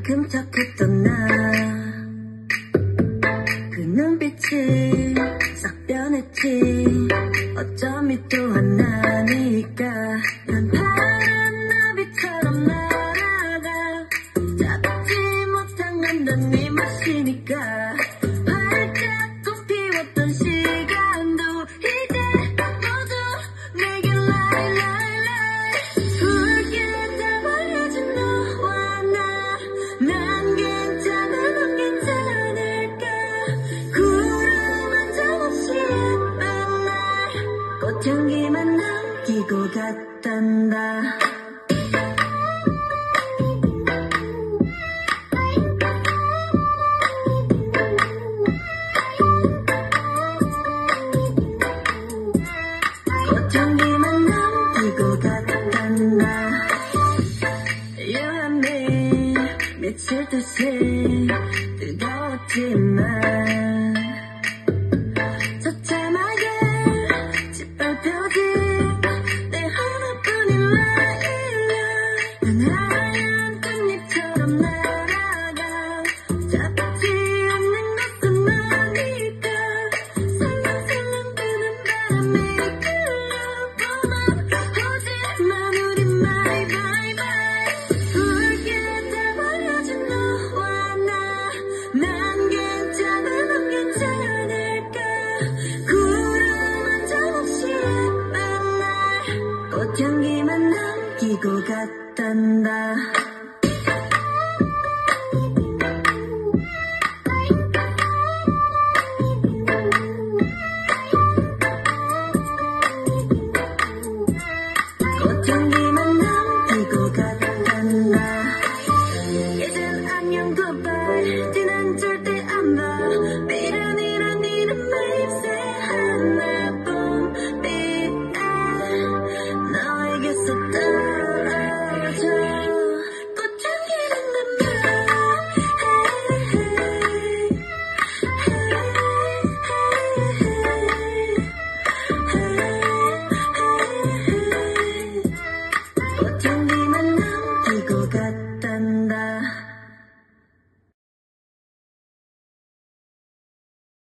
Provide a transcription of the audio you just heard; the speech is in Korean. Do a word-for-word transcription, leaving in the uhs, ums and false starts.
끔찍했던 나 그 눈빛이 싹 변했지. 어쩜 또 하나니까 난 파란 나비처럼 날아가. 잡지 못한 건 넌 네 맛이니까. 활짝 꽃피웠던 시간도 이제 모두 내게 lie lie lie. 붉게 다 버려진 너와 나. 난 괜찮아 넌 괜찮을까. 구름 한 점 없이 예쁜 날 꽃향기만 남기고 갔단다. 꽃향기만 남기고 갔단다. You and me 미칠 듯이 뜨거웠지만 처참하게 짓밟혀진 내 하나뿐인 라일락. 난 하얀 꽃잎처럼 날아가. 잡지 않는 것은 너니까. 살랑살랑 부는 바람에 이끌려 오지만 우린 bye bye bye. 붉게 다 버려진 너와 나. 난 괜찮아 넌 괜찮을까. 구름 한 점 없이 예쁜 날 꽃향기만 남기고 갔단다. 꽃향기만 남기고 갔단다. 이젠 안녕 goodbye. 뒤는 절대 안 봐. 미련이란 이름 맵새 하나뿐 빛에 너에게서 떨어져. 꽃향기는 내 맘. 꽃향기만 남기고 갔단다.